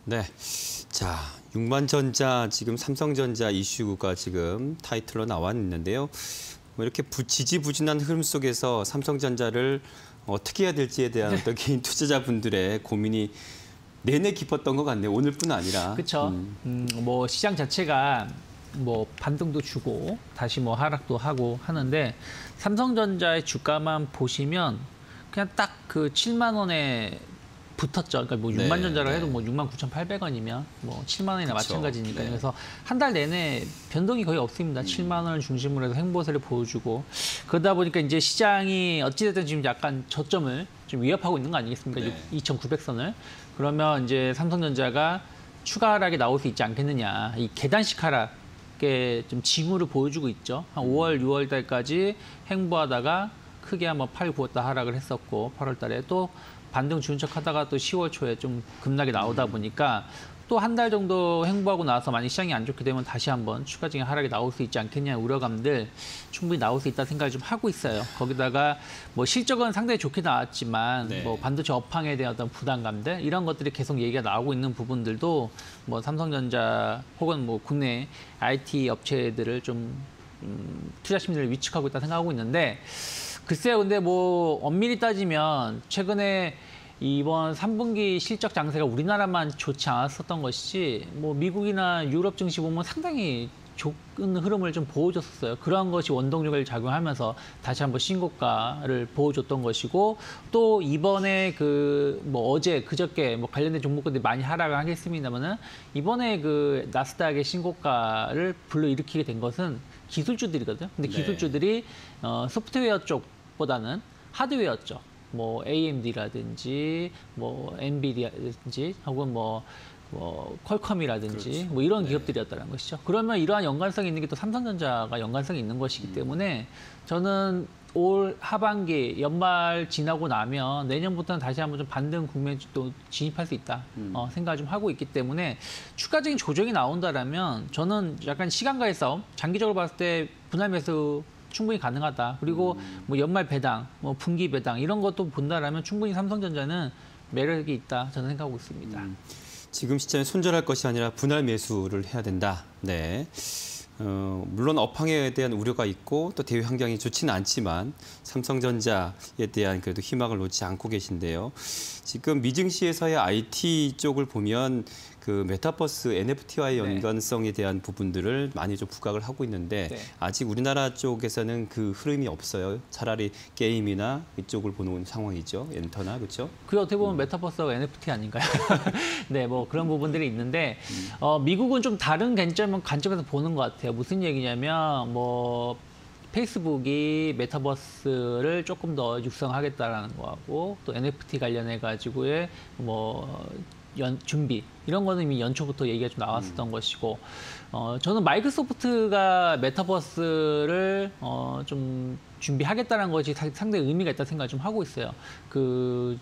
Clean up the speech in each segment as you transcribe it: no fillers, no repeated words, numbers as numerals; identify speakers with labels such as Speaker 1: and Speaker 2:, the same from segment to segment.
Speaker 1: 네. 자, 6만전자 지금 삼성전자 이슈가 지금 타이틀로 나와 있는데요. 뭐 이렇게 지지부진한 흐름 속에서 삼성전자를 어떻게 해야 될지에 대한 어떤 개인 투자자분들의 고민이 내내 깊었던 것 같네요. 오늘뿐 아니라.
Speaker 2: 그렇죠. 뭐 시장 자체가 뭐 반등도 주고 다시 뭐 하락도 하고 하는데 삼성전자의 주가만 보시면 그냥 딱 그 7만 원에 붙었죠. 그러니까 뭐 6만 전자라 해도 뭐 69,800원이면 뭐 7만 원이나
Speaker 1: 그쵸.
Speaker 2: 마찬가지니까.
Speaker 1: 네.
Speaker 2: 그래서 한 달 내내 변동이 거의 없습니다. 7만 원을 중심으로 해서 횡보세를 보여주고 그러다 보니까 이제 시장이 어찌됐든 지금 약간 저점을 좀 위협하고 있는 거 아니겠습니까?
Speaker 1: 네.
Speaker 2: 2,900선을. 그러면 이제 삼성전자가 추가 하락이 나올 수 있지 않겠느냐. 이 계단식 하락의 좀 징후를 보여주고 있죠. 한 5월, 6월 달까지 횡보하다가 크게 한번 8, 9월 달 하락을 했었고 8월 달에 또 반등 주는 척 하다가 또 10월 초에 좀 급락이 나오다 보니까 또 한 달 정도 횡보하고 나서 만약 시장이 안 좋게 되면 다시 한번 추가적인 하락이 나올 수 있지 않겠냐 우려감들 충분히 나올 수 있다 생각을 좀 하고 있어요. 거기다가 뭐 실적은 상당히 좋게 나왔지만
Speaker 1: 네.
Speaker 2: 뭐 반도체 업황에 대한 어떤 부담감들 이런 것들이 계속 얘기가 나오고 있는 부분들도 뭐 삼성전자 혹은 뭐 국내 IT 업체들을 좀 투자 심리를 위축하고 있다 생각하고 있는데 글쎄요, 근데 뭐 엄밀히 따지면 최근에 이번 3분기 실적 장세가 우리나라만 좋지 않았었던 것이지 뭐 미국이나 유럽 증시 보면 상당히 좋은 흐름을 좀 보여줬었어요. 그러한 것이 원동력을 작용하면서 다시 한번 신고가를 보여줬던 것이고 또 이번에 그 뭐 어제 그저께 뭐 관련된 종목들이 많이 하락을 하겠습니다만은 이번에 그 나스닥의 신고가를 불러일으키게 된 것은 기술주들이거든요. 근데 기술주들이 소프트웨어 쪽보다는 하드웨어 쪽, 뭐 AMD라든지 뭐 엔비디아라든지 혹은 뭐 퀄컴이라든지
Speaker 1: 그렇죠.
Speaker 2: 뭐 이런 기업들이었다는 것이죠. 그러면 이러한 연관성이 있는 게 또 삼성전자가 연관성이 있는 것이기 때문에 저는 올 하반기 연말 지나고 나면 내년부터는 다시 한번 좀 반등 국면에 또 진입할 수 있다 생각을 좀 하고 있기 때문에 추가적인 조정이 나온다라면 저는 약간 시간과의 싸움, 장기적으로 봤을 때 분할 매수 충분히 가능하다. 그리고 뭐 연말 배당, 뭐 분기 배당 이런 것도 본다라면 충분히 삼성전자는 매력이 있다 저는 생각하고 있습니다.
Speaker 1: 지금 시점에 손절할 것이 아니라 분할 매수를 해야 된다. 네. 물론 업황에 대한 우려가 있고 또 대외 환경이 좋지는 않지만 삼성전자에 대한 그래도 희망을 놓지 않고 계신데요. 지금 미증시에서의 IT 쪽을 보면 그 메타버스 NFT와의 연관성에 대한 부분들을 많이 좀 부각을 하고 있는데 아직 우리나라 쪽에서는 그 흐름이 없어요. 차라리 게임이나 이쪽을 보는 상황이죠. 엔터나 그렇죠?
Speaker 2: 그게 어떻게 보면 메타버스하고 NFT 아닌가요? 네, 뭐 그런 부분들이 있는데 미국은 좀 다른 관점에서 보는 것 같아요. 무슨 얘기냐면 뭐 페이스북이 메타버스를 조금 더 육성하겠다라는 거하고 또 NFT 관련해 가지고의 뭐 준비 이런 거는 이미 연초부터 얘기가 좀 나왔었던 것이고 저는 마이크로소프트가 메타버스를 좀 준비하겠다는 것이 상당히 의미가 있다 생각을 좀 하고 있어요. 그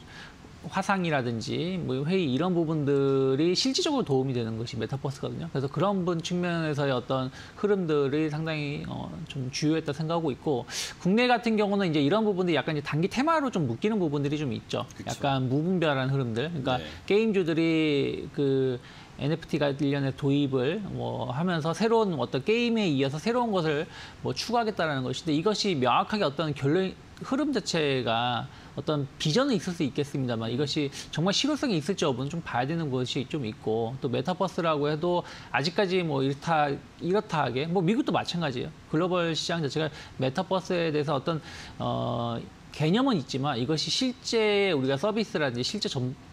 Speaker 2: 화상이라든지 뭐 회의 이런 부분들이 실질적으로 도움이 되는 것이 메타버스거든요. 그래서 그런 측면에서의 어떤 흐름들이 상당히 좀 주요했다 생각하고 있고 국내 같은 경우는 이제 이런 부분들이 약간 이제 단기 테마로 좀 묶이는 부분들이 좀 있죠. 그쵸. 약간 무분별한 흐름들. 그러니까 게임주들이 그 NFT 관련해 도입을 뭐 하면서 새로운 어떤 게임에 이어서 새로운 것을 뭐 추구하겠다라는 것인데 이것이 명확하게 어떤 흐름 자체가 어떤 비전은 있을 수 있겠습니다만 이것이 정말 실효성이 있을지 여부는 좀 봐야 되는 것이 좀 있고 또 메타버스라고 해도 아직까지 뭐 이렇다 하게 뭐 미국도 마찬가지예요. 글로벌 시장 자체가 메타버스에 대해서 어떤 개념은 있지만 이것이 실제 우리가 서비스라든지 실제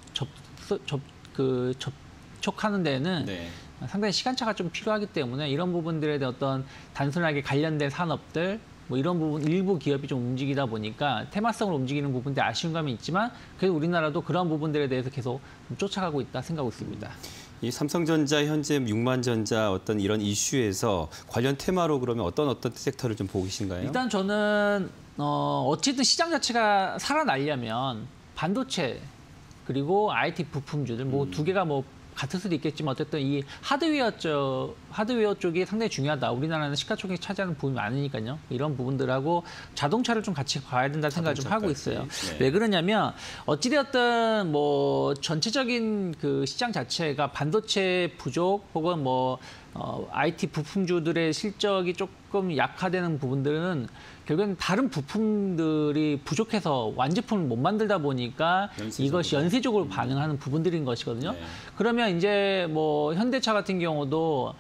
Speaker 2: 접촉하는 데는 상당히 시간차가 좀 필요하기 때문에 이런 부분들에 대한 어떤 단순하게 관련된 산업들 뭐 이런 부분 일부 기업이 좀 움직이다 보니까 테마성으로 움직이는 부분들이 아쉬운 감이 있지만 그래도 우리나라도 그런 부분들에 대해서 계속 쫓아가고 있다 생각하고 있습니다.
Speaker 1: 이 삼성전자 현재 6만전자 어떤 이런 이슈에서 관련 테마로 그러면 어떤 섹터를 좀 보고 계신가요?
Speaker 2: 일단 저는 어쨌든 시장 자체가 살아나려면 반도체 그리고 IT 부품주들 뭐 두 개가 뭐 같을 수도 있겠지만 어쨌든 이 하드웨어 쪽이 상당히 중요하다. 우리나라는 시가총액 차지하는 부분이 많으니까요. 이런 부분들하고 자동차를 좀 같이 봐야 된다 생각을 좀 하고 있어요.
Speaker 1: 네.
Speaker 2: 왜 그러냐면 어찌되었든 뭐 전체적인 그 시장 자체가 반도체 부족 혹은 뭐 IT 부품주들의 실적이 조금 약화되는 부분들은 결국엔 다른 부품들이 부족해서 완제품을 못 만들다 보니까 이것이 연쇄적으로 반응하는 부분들인 것이거든요.
Speaker 1: 네.
Speaker 2: 그러면 이제 뭐 현대차 같은 경우도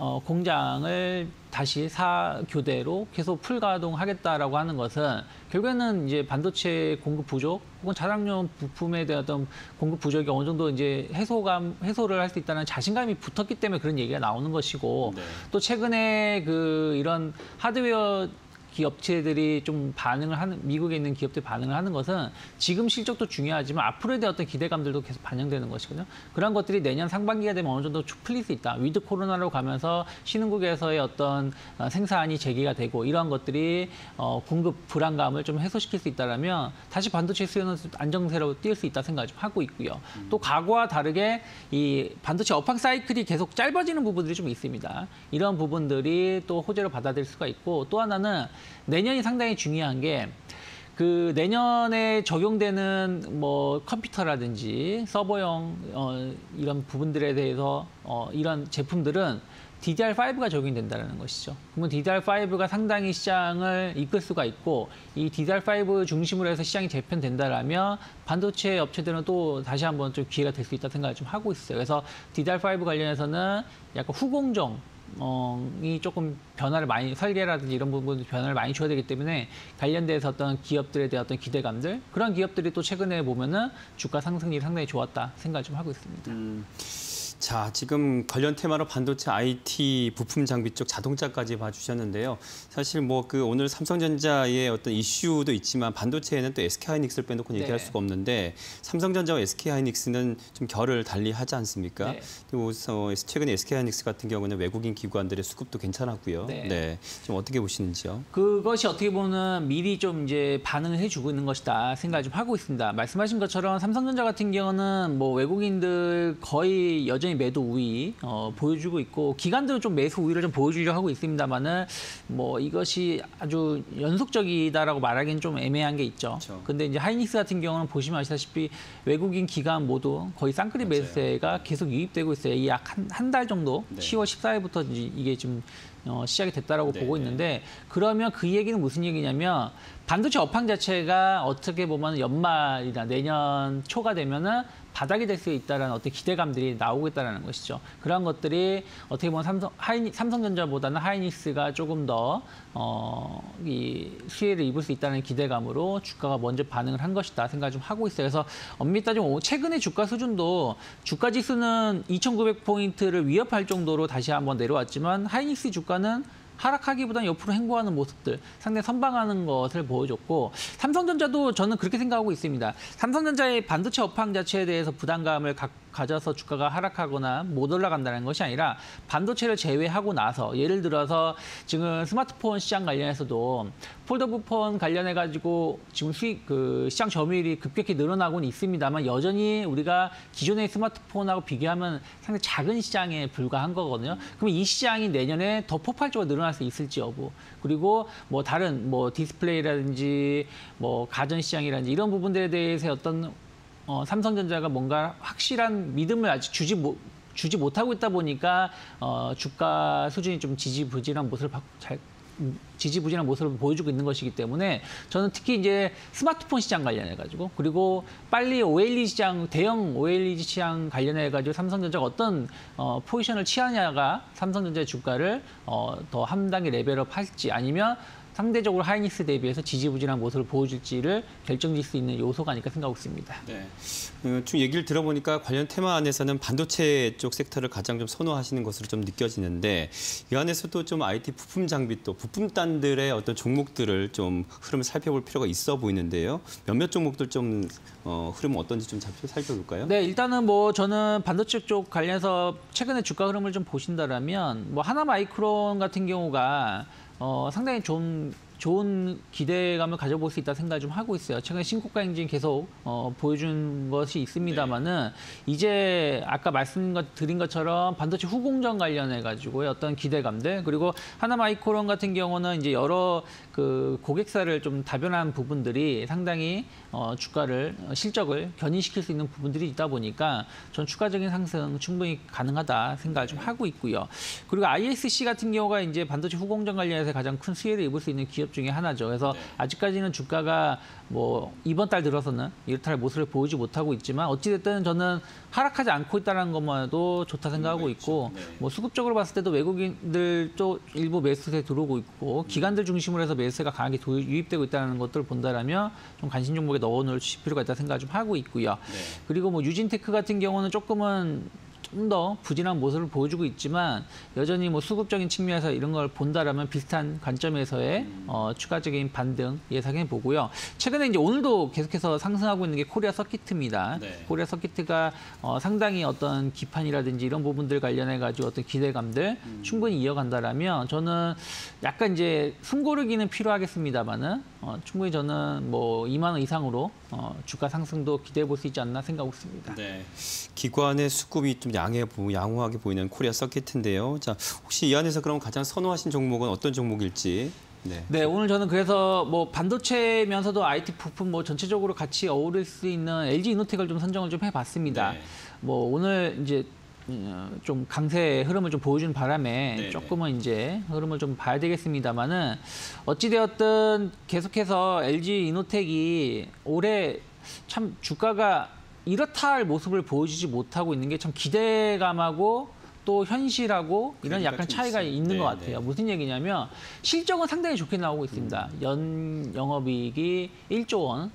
Speaker 2: 공장을 다시 교대로 계속 풀가동하겠다라고 하는 것은 결국에는 이제 반도체 공급 부족 혹은 자동용 부품에 대한 어떤 공급 부족이 어느 정도 이제 해소를 할 수 있다는 자신감이 붙었기 때문에 그런 얘기가 나오는 것이고
Speaker 1: 네.
Speaker 2: 또 최근에 이런 하드웨어 기업체들이 좀 미국에 있는 기업들이 반응을 하는 것은 지금 실적도 중요하지만 앞으로에 대한 어떤 기대감들도 계속 반영되는 것이거든요. 그런 것들이 내년 상반기가 되면 어느 정도 풀릴 수 있다. 위드 코로나로 가면서 신흥국에서의 어떤 생산이 재개가 되고 이러한 것들이 공급 불안감을 좀 해소시킬 수 있다라면 다시 반도체 수요는 안정세로 뛸 수 있다 생각을 좀 하고 있고요. 또 과거와 다르게 이 반도체 업황 사이클이 계속 짧아지는 부분들이 좀 있습니다. 이런 부분들이 또 호재로 받아들일 수가 있고 또 하나는 내년이 상당히 중요한 게 내년에 적용되는 뭐 컴퓨터라든지 서버용 이런 부분들에 대해서 이런 제품들은 DDR5가 적용이 된다는 것이죠. 그러면 DDR5가 상당히 시장을 이끌 수가 있고 이 DDR5 중심으로 해서 시장이 재편된다라면 반도체 업체들은 또 다시 한번 좀 기회가 될 수 있다 생각을 좀 하고 있어요. 그래서 DDR5 관련해서는 약간 후공정 이 조금 설계라든지 이런 부분 변화를 많이 줘야 되기 때문에 관련돼서 어떤 기업들에 대한 어떤 기대감들 그런 기업들이 또 최근에 보면은 주가 상승률이 상당히 좋았다 생각을 좀 하고 있습니다.
Speaker 1: 자, 지금 관련 테마로 반도체, IT, 부품 장비 쪽 자동차까지 봐주셨는데요. 사실 뭐 오늘 삼성전자의 어떤 이슈도 있지만 반도체에는 또 SK하이닉스를 빼놓고
Speaker 2: 네.
Speaker 1: 얘기할 수가 없는데 삼성전자와 SK하이닉스는 좀 결을 달리 하지 않습니까?
Speaker 2: 네.
Speaker 1: 그리고 최근에 SK하이닉스 같은 경우는 외국인 기관들의 수급도 괜찮았고요.
Speaker 2: 네.
Speaker 1: 좀 어떻게 보시는지요?
Speaker 2: 그것이 어떻게 보면 미리 좀 이제 반응을 해주고 있는 것이다 생각을 좀 하고 있습니다. 말씀하신 것처럼 삼성전자 같은 경우는 뭐 외국인들 거의 여전히 매도 우위 보여주고 있고 기관들은 좀 매수 우위를 좀 보여주려고 하고 있습니다만은 뭐 이것이 아주 연속적이다라고 말하기는 좀 애매한 게 있죠.
Speaker 1: 그렇죠.
Speaker 2: 근데 이제 하이닉스 같은 경우는 보시면 아시다시피 외국인 기관 모두 거의 쌍끌이
Speaker 1: 맞아요.
Speaker 2: 매수세가 계속 유입되고 있어요. 이 약 한 달 정도
Speaker 1: 네.
Speaker 2: 10월 14일부터 이게 좀 시작이 됐다라고
Speaker 1: 네,
Speaker 2: 보고 있는데 그러면 그 얘기는 무슨 얘기냐면 반도체 업황 자체가 어떻게 보면 연말이나 내년 초가 되면은 바닥이 될 수 있다는 어떤 기대감들이 나오고 있다는 것이죠. 그런 것들이 어떻게 보면 삼성전자보다는 하이닉스가 조금 더 이 수혜를 입을 수 있다는 기대감으로 주가가 먼저 반응을 한 것이다 생각을 좀 하고 있어요. 그래서 엄밀히 따지면 최근의 주가 수준도 주가 지수는 2,900포인트를 위협할 정도로 다시 한번 내려왔지만 하이닉스 주가는 하락하기보다는 옆으로 횡보하는 모습들, 상당히 선방하는 것을 보여줬고 삼성전자도 저는 그렇게 생각하고 있습니다. 삼성전자의 반도체 업황 자체에 대해서 부담감을 가져서 주가가 하락하거나 못 올라간다는 것이 아니라 반도체를 제외하고 나서 예를 들어서 지금 스마트폰 시장 관련해서도 폴더블폰 관련해가지고 지금 시장 점유율이 급격히 늘어나고는 있습니다만 여전히 우리가 기존의 스마트폰하고 비교하면 상당히 작은 시장에 불과한 거거든요. 그럼 이 시장이 내년에 더 폭발적으로 늘어날 수 있을지 여부. 그리고 뭐 다른 뭐 디스플레이라든지 뭐 가전 시장이라든지 이런 부분들에 대해서 어떤 삼성전자가 뭔가 확실한 믿음을 아직 주지 못하고 있다 보니까 주가 수준이 좀 지지부진한 모습을 보여주고 있는 것이기 때문에 저는 특히 이제 스마트폰 시장 관련해가지고 그리고 빨리 OLED 시장, 대형 OLED 시장 관련해가지고 삼성전자가 어떤 포지션을 취하냐가 삼성전자의 주가를 더 한 단계 레벨업 할지 아니면 상대적으로 하이닉스 대비해서 지지부진한 모습을 보여줄지를 결정질 수 있는 요소가 아닐까 생각하고 있습니다.
Speaker 1: 네. 좀 얘기를 들어보니까 관련 테마 안에서는 반도체 쪽 섹터를 가장 좀 선호하시는 것으로 좀 느껴지는데 이 안에서도 좀 IT 부품 장비 또 부품단들의 어떤 종목들을 좀 흐름을 살펴볼 필요가 있어 보이는데요. 몇몇 종목들 좀 흐름은 어떤지 좀 살펴볼까요?
Speaker 2: 네, 일단은 뭐 저는 반도체 쪽 관련해서 최근에 주가 흐름을 좀 보신다라면 뭐 하나마이크론 같은 경우가 상당히 좀 좋은 기대감을 가져볼 수 있다 생각을 좀 하고 있어요. 최근에 신고가 행진 계속 보여준 것이 있습니다만은 이제 아까 말씀드린 것처럼 반도체 후공정 관련해 가지고의 어떤 기대감들 그리고 하나마이크론 같은 경우는 이제 여러 그 고객사를 좀 다변한 부분들이 상당히 주가를 실적을 견인시킬 수 있는 부분들이 있다 보니까 전 추가적인 상승 충분히 가능하다 생각을 좀 하고 있고요. 그리고 ISC 같은 경우가 이제 반도체 후공정 관련해서 가장 큰 수혜를 입을 수 있는 기업 중에 하나죠. 그래서 아직까지는 주가가 뭐 이번 달 들어서는 이렇다 할 모습을 보이지 못하고 있지만 어찌됐든 저는 하락하지 않고 있다는 것만 해도 좋다 생각하고 있고 뭐 수급적으로 봤을 때도 외국인들 또 일부 매수세 들어오고 있고 기관들 중심으로 해서 매수세가 강하게 유입되고 있다는 것들을 본다라면 좀 관심 종목에 넣어놓을 필요가 있다 생각을 좀 하고 있고요. 그리고 뭐 유진테크 같은 경우는 조금은 좀 더 부진한 모습을 보여주고 있지만 여전히 뭐 수급적인 측면에서 이런 걸 본다라면 비슷한 관점에서의 추가적인 반등 예상해 보고요. 최근에 이제 오늘도 계속해서 상승하고 있는 게 코리아 서키트입니다. 코리아 서키트가 상당히 어떤 기판이라든지 이런 부분들 관련해 가지고 어떤 기대감들 충분히 이어간다라면 저는 약간 이제 숨고르기는 필요하겠습니다만은 충분히 저는 뭐 2만 원 이상으로 주가 상승도 기대해 볼 수 있지 않나 생각하고 있습니다.
Speaker 1: 네. 기관의 수급이 좀 양호하게 보이는 코리아 서키트인데요. 자, 혹시 이 안에서 그럼 가장 선호하신 종목은 어떤 종목일지?
Speaker 2: 네, 오늘 저는 그래서 뭐 반도체면서도 IT 부품 뭐 전체적으로 같이 어우를 수 있는 LG 이노텍을 좀 선정을 좀 해봤습니다. 뭐 오늘 이제 좀 강세 흐름을 좀 보여주는 바람에 조금은 이제 흐름을 좀 봐야 되겠습니다만은 어찌되었든 계속해서 LG 이노텍이 올해 참 주가가 이렇다 할 모습을 보여주지 못하고 있는 게 참 기대감하고 또 현실하고 이런 약간 차이가 있는 것 같아요. 무슨 얘기냐면 실적은 상당히 좋게 나오고 있습니다. 연 영업이익이 1조 원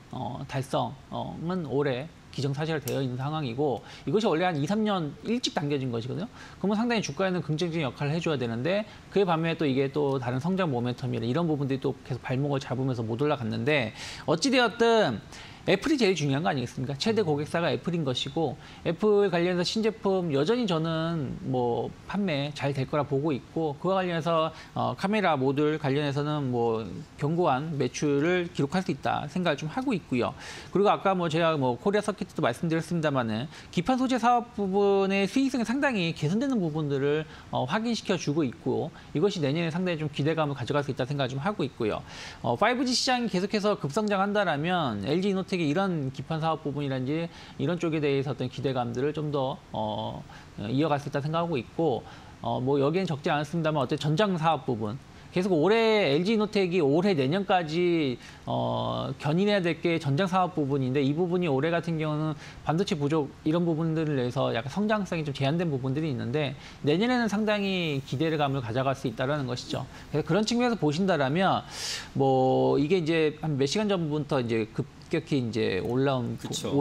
Speaker 2: 달성은 올해 기정사실화되어 있는 상황이고 이것이 원래 한 2, 3년 일찍 당겨진 것이거든요. 그러면 상당히 주가에는 긍정적인 역할을 해줘야 되는데 그에 반면에 또 이게 또 다른 성장 모멘텀이나 이런 부분들이 또 계속 발목을 잡으면서 못 올라갔는데 어찌되었든 애플이 제일 중요한 거 아니겠습니까? 최대 고객사가 애플인 것이고 애플 관련해서 신제품 여전히 저는 뭐 판매 잘 될 거라 보고 있고 그와 관련해서 카메라 모듈 관련해서는 뭐 견고한 매출을 기록할 수 있다 생각을 좀 하고 있고요. 그리고 아까 뭐 제가 뭐 코리아 서킷도 말씀드렸습니다만은 기판 소재 사업 부분의 수익성이 상당히 개선되는 부분들을 확인시켜 주고 있고 이것이 내년에 상당히 좀 기대감을 가져갈 수 있다 생각을 좀 하고 있고요. 5G 시장이 계속해서 급성장한다라면 LG 이노텍 특히 이런 기판 사업 부분이라든지 이런 쪽에 대해서 어떤 기대감들을 좀 더 이어갈 수 있다 생각하고 있고 뭐 여기엔 적지 않았습니다만 어떤 전장 사업 부분 계속 올해 LG이노텍이 올해 내년까지 견인해야 될 게 전장 사업 부분인데 이 부분이 올해 같은 경우는 반도체 부족 이런 부분들을 내서 약간 성장성이 좀 제한된 부분들이 있는데 내년에는 상당히 기대감을 가져갈 수 있다는 것이죠. 그래서 그런 측면에서 보신다라면 뭐 이게 이제 한 몇 시간 전부터 이제 급격히 이제 올라온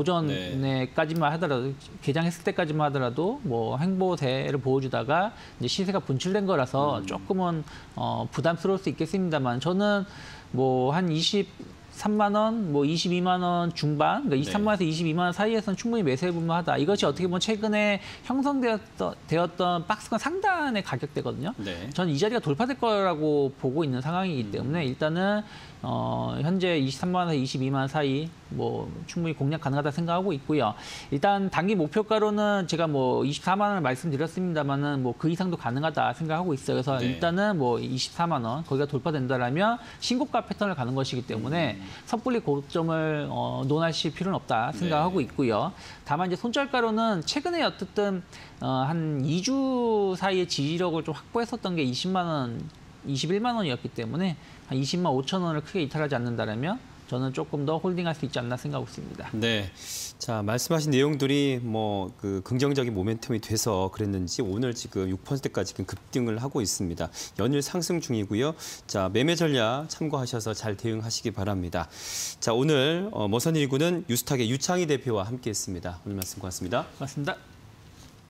Speaker 2: 오전에까지만 하더라도 개장했을 때까지만 하더라도 뭐 행보세를 보여주다가 이제 시세가 분출된 거라서 조금은 부담스러울 수 있겠습니다만 저는 뭐 한 23만 원, 뭐 22만 원 중반, 그러니까 23만 원에서 22만 원 사이에서는 충분히 매수해 볼만 하다. 이것이 어떻게 보면 최근에 형성되었던 박스권 상단의 가격대거든요. 저는 이 자리가 돌파될 거라고 보고 있는 상황이기 때문에 일단은 현재 23만 원에서 22만 원 사이 뭐 충분히 공략 가능하다 생각하고 있고요. 일단 단기 목표가로는 제가 뭐 24만 원을 말씀드렸습니다만은 뭐 그 이상도 가능하다 생각하고 있어요. 그래서 일단은 뭐 24만 원 거기가 돌파된다라면 신고가 패턴을 가는 것이기 때문에 섣불리 고점을 논하실 필요는 없다 생각하고 있고요. 다만 이제 손절가로는 최근에 어쨌든 한 2주 사이에 지지력을 좀 확보했었던 게 20만 원, 21만 원이었기 때문에 한 20만 5천 원을 크게 이탈하지 않는다라면 저는 조금 더 홀딩할 수 있지 않나 생각하고 있습니다.
Speaker 1: 네. 자, 말씀하신 내용들이 뭐 그 긍정적인 모멘텀이 돼서 그랬는지 오늘 지금 6%까지 급등을 하고 있습니다. 연일 상승 중이고요. 자, 매매 전략 참고하셔서 잘 대응하시기 바랍니다. 자, 오늘 머선일구는 유스탁의 유창희 대표와 함께했습니다. 오늘 말씀 고맙습니다.
Speaker 2: 고맙습니다.